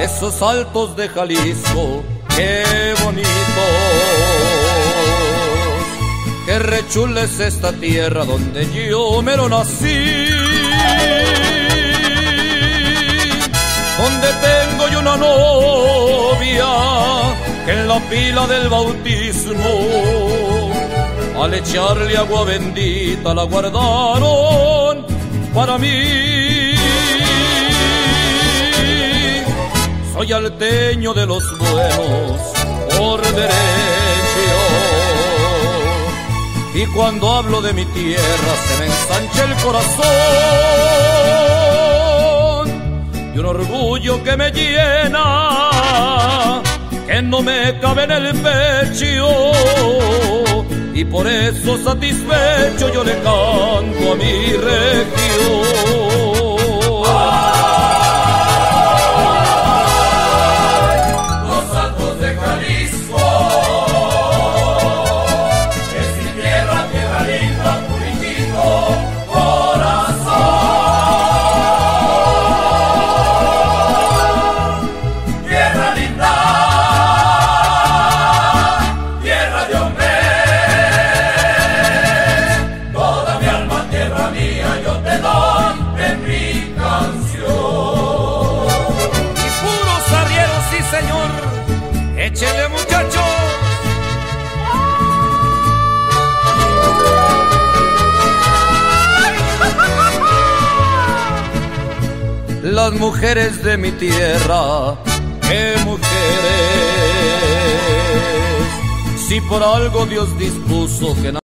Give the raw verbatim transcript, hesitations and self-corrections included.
esos altos de Jalisco, qué bonitos. Qué rechula es esta tierra donde yo mero nací, donde tengo yo una novia que en la pila del bautismo, al echarle agua bendita, la guardaron para mí. Soy alteño de los buenos por derecho, y cuando hablo de mi tierra se me ensancha el corazón, y un orgullo que me llena, que no me cabe en el pecho, y por eso satisfecho yo le canto a mi región. ¡Échele, muchachos! Las mujeres de mi tierra, qué mujeres. Si por algo Dios dispuso que